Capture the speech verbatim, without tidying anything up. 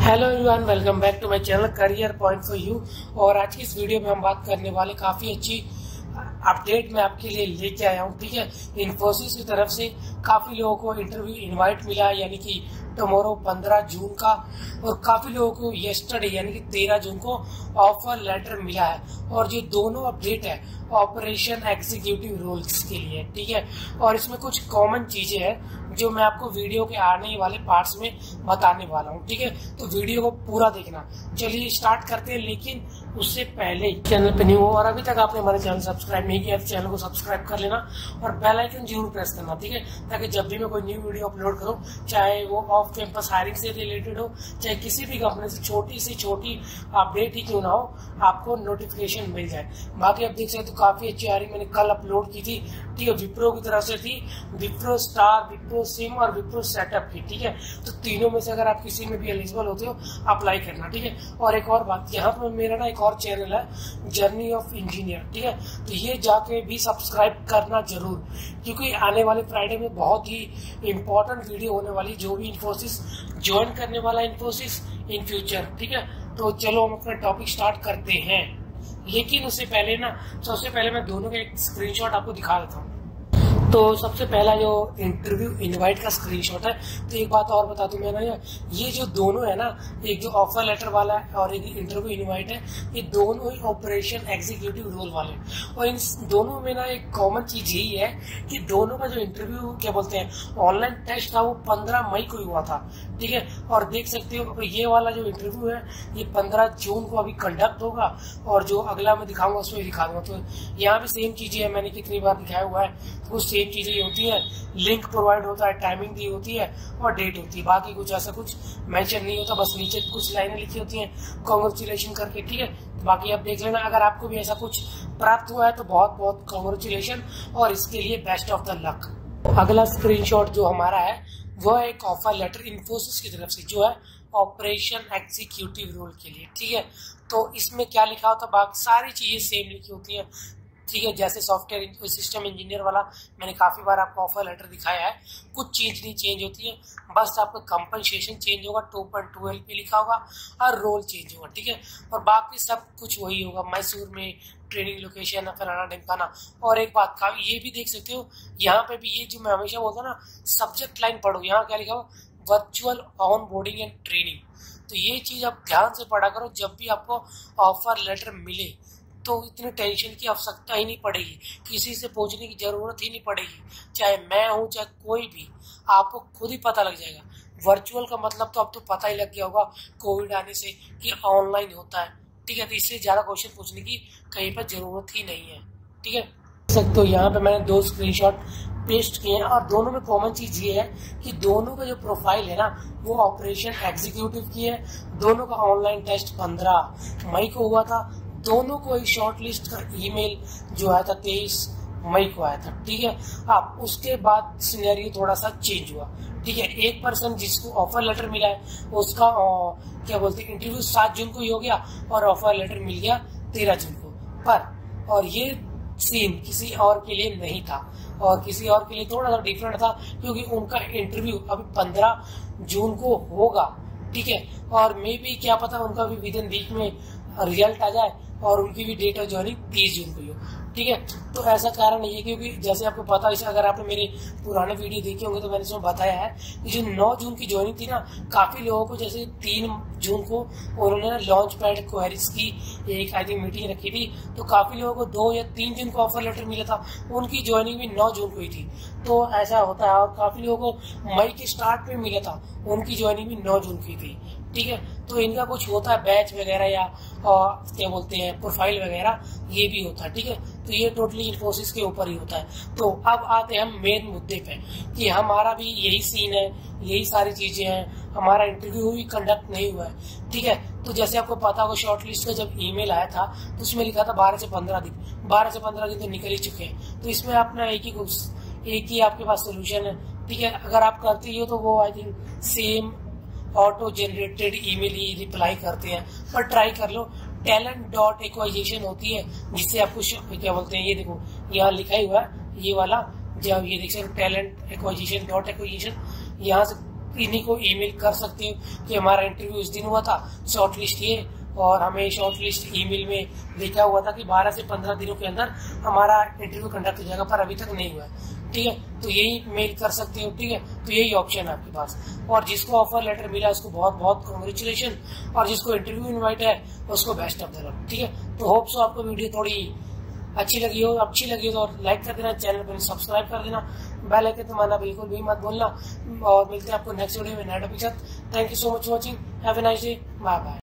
Hello everyone, welcome back to my channel career point for you. और आज की इस वीडियो में हम बात करने वाले काफी अच्छी अपडेट मैं आपके लिए लेके आया हूँ। ठीक है, इन्फोसिस की तरफ से काफी लोगों को इंटरव्यू इनवाइट मिला, यानी कि टुमारो पंद्रह जून का, और काफी लोगों को येस्टरडे यानी कि तेरह जून को ऑफर लेटर मिला है। और जो दोनों अपडेट है ऑपरेशन एग्जीक्यूटिव रोल्स के लिए, ठीक है। और इसमें कुछ कॉमन चीजें हैं जो मैं आपको वीडियो के आने वाले पार्ट्स में बताने वाला हूँ, ठीक है। तो वीडियो को पूरा देखना। चलिए स्टार्ट करते हैं, लेकिन उससे पहले चैनल पे न्यू हो और अभी तक आपने हमारे चैनल सब्सक्राइब नहीं किया तो चैनल को सब्सक्राइब कर लेना और बेल आइकन जरूर प्रेस करना, ठीक है, ताकि जब भी मैं कोई न्यू वीडियो अपलोड करूँ, चाहे वो ऑफ कैंपस हायरिंग से रिलेटेड हो, चाहे किसी भी कंपनी से छोटी से छोटी अपडेट ही क्यों ना हो, आपको नोटिफिकेशन मिल जाए। बाकी आप देख सकते हो काफी अच्छी हायरिंग मैंने कल अपलोड की थी, ठीक है। विप्रो की तरफ से थी, विप्रो स्टार, विप्रो सिम और विप्रो सेटअप की, ठीक है। तो तीनों में से अगर आप किसी में भी एलिजिबल होते हो अप्लाई करना, ठीक है। और एक और बात, यहाँ पर मेरा ना एक और चैनल है जर्नी ऑफ इंजीनियर, ठीक है। तो ये जाके भी सब्सक्राइब करना जरूर, क्योंकि आने वाले फ्राइडे में बहुत ही इंपॉर्टेंट वीडियो होने वाली, जो भी इन्फोसिस ज्वाइन करने वाला इन्फोसिस इन फ्यूचर, ठीक है। तो चलो हम अपना टॉपिक स्टार्ट करते हैं, लेकिन उससे पहले ना सबसे पहले मैं दोनों का एक स्क्रीनशॉट आपको दिखा देता हूँ। तो सबसे पहला जो इंटरव्यू इनवाइट का स्क्रीनशॉट है, तो एक बात और बता दूं मैं ना, ये जो दोनों है ना, एक जो ऑफर लेटर वाला है और एक इंटरव्यू इनवाइट है, ये दोनों ही ऑपरेशन एग्जीक्यूटिव रोल वाले। और इन दोनों में ना एक कॉमन चीज यही है कि दोनों का जो इंटरव्यू क्या बोलते हैं ऑनलाइन टेस्ट था, वो पंद्रह मई को ही हुआ था, ठीक है। और देख सकते हो ये वाला जो इंटरव्यू है ये पंद्रह जून को अभी कंडक्ट होगा, और जो अगला मैं दिखाऊंगा उसमें दिखा दूंगा। तो यहाँ भी सेम चीजें है, मैंने कितनी बार दिखाया हुआ है, कुछ सेम चीजें होती है, लिंक प्रोवाइड होता है, टाइमिंग दी होती है और डेट होती है। बाकी कुछ ऐसा कुछ मेंशन नहीं होता, बस नीचे कुछ लाइनें लिखी होती हैं कांग्रेचुलेशन करके, ठीक है। बाकी आप देख लेना, अगर आपको भी ऐसा कुछ प्राप्त हुआ है तो बहुत बहुत कांग्रेचुलेशन और इसके लिए बेस्ट ऑफ द लक। अगला स्क्रीनशॉट जो हमारा है वो है एक ऑफर लेटर इन्फोसिस की तरफ से, जो है ऑपरेशन एग्जीक्यूटिव रोल के लिए, ठीक है। तो इसमें क्या लिखा होता है, बाकी सारी चीजें सेम लिखी होती है, ठीक है। जैसे सॉफ्टवेयर सिस्टम इंजीनियर वाला मैंने काफी बार आपको ऑफर लेटर दिखाया है, कुछ चीज नहीं चेंज होती है, बस आपका कंपनसेशन चेंज होगा, two point two L P लिखा होगा और रोल चेंज होगा, ठीक है। और बाकी सब कुछ वही होगा, मैसूर में ट्रेनिंग लोकेशन फलाना ढिमकाना। और एक बात का ये भी देख सकते हो, यहाँ पे भी ये जो मैं हमेशा बोलता हूँ ना, सब्जेक्ट लाइन पढ़ो, यहाँ क्या लिखा हो, virtual onboarding and training. तो ये चीज आप ध्यान से पढ़ा करो, जब भी आपको ऑफर लेटर मिले तो इतनी टेंशन की आवश्यकता ही नहीं पड़ेगी, किसी से पूछने की जरूरत ही नहीं पड़ेगी, चाहे मैं हूं चाहे कोई भी, आपको खुद ही पता लग जाएगा। वर्चुअल का मतलब तो अब तो पता ही लग गया होगा कोविड आने से कि ऑनलाइन होता है, ठीक है। तो इससे ज्यादा क्वेश्चन पूछने की कहीं पर जरूरत ही नहीं है, ठीक है। तो यहाँ पे मैंने दो स्क्रीनशॉट पेस्ट किए हैं और दोनों में कॉमन चीज ये है कि दोनों का जो प्रोफाइल है ना वो ऑपरेशन एग्जीक्यूटिव की है। दोनों का ऑनलाइन टेस्ट पंद्रह मई को हुआ था, दोनों को ही शॉर्ट लिस्ट का ईमेल जो आया था तेईस मई को आया था, ठीक है। अब उसके बाद सिनेरियो थोड़ा सा चेंज हुआ, ठीक है। एक पर्सन जिसको ऑफर लेटर मिला है उसका आ, क्या बोलते हैं इंटरव्यू सात जून को ही हो गया और ऑफर लेटर मिल गया तेरह जून को, पर और ये सीन किसी और के लिए नहीं था, और किसी और के लिए थोड़ा सा डिफरेंट था, क्योंकि उनका इंटरव्यू अभी पंद्रह जून को होगा, ठीक है। और मे भी क्या पता उनका भी विद इन वीक में रिजल्ट आ जाए और उनकी भी डेट ऑफ ज्वाइनिंग तीस जून को ही हो, ठीक है। तो ऐसा कारण ये, क्योंकि जैसे आपको पता है, अगर आपने मेरे पुराने वीडियो देखे होंगे तो मैंने इसमें बताया है कि जो नौ जून की ज्वाइनिंग थी ना, काफी लोगों को, जैसे तीन जून को उन्होंने लॉन्च पैड क्वेरीज की एक आई थिंक मीटिंग रखी थी, तो काफी लोगों को दो या तीन जून को ऑफर लेटर मिला था, उनकी ज्वाइनिंग भी नौ जून को ही थी। तो ऐसा होता है, और काफी लोगों को मई के स्टार्ट में मिला था, उनकी ज्वाइनिंग भी नौ जून की थी, ठीक है। तो इनका कुछ होता है बैच वगैरह या और क्या बोलते हैं प्रोफाइल वगैरह, ये भी होता है, ठीक है। तो ये टोटली इन्फोसिस के ऊपर ही होता है। तो अब आते हैं हम मेन मुद्दे पे कि हमारा भी यही सीन है, यही सारी चीजें हैं, हमारा इंटरव्यू भी कंडक्ट नहीं हुआ है, ठीक है। तो जैसे आपको पता होगा शॉर्टलिस्ट का जब ईमेल आया था तो उसमें लिखा था बारह से पंद्रह दिन, बारह से पंद्रह दिन तो निकल ही चुके हैं। तो इसमें अपना एक ही एक ही आपके पास सोल्यूशन है, ठीक है। अगर आप करते हो तो वो I think same auto generated email ही रिप्लाई करते हैं, पर ट्राई कर लो। टैलेंट डॉट एक्वाइजेशन होती है जिससे आपको क्या बोलते हैं, ये देखो यहाँ लिखा ही हुआ है ये वाला, जब ये देख सकते टैलेंट एक्वाइजेशन डॉट एक्वाइजेशन, यहाँ से इन्हीं को ईमेल कर सकते हो कि हमारा इंटरव्यू इस दिन हुआ था, शॉर्ट लिस्ट ये, और हमें शॉर्ट लिस्ट ईमेल में लिखा हुआ था कि बारह से पंद्रह दिनों के अंदर हमारा इंटरव्यू कंडक्ट हो जाएगा, पर अभी तक नहीं हुआ है। ठीक है, तो यही मेल कर सकते हो। ठीक है, तो यही ऑप्शन है आपके पास। और जिसको ऑफर लेटर मिला उसको बहुत बहुत कॉन्ग्रेचुलेशन, और जिसको इंटरव्यू इनवाइट है उसको बेस्ट ऑफ द लक। ठीक है, तो होप सो आपको वीडियो थोड़ी अच्छी लगी हो। अच्छी लगी हो तो लाइक कर देना, चैनल पर सब्सक्राइब कर देना, बेल आइकन दबाना बिल्कुल भी मत भूलना। और मिलते हैं आपको नेक्स्ट वीडियो में नए टॉपिक के साथ। Thank you so much for watching, have a nice day, bye bye.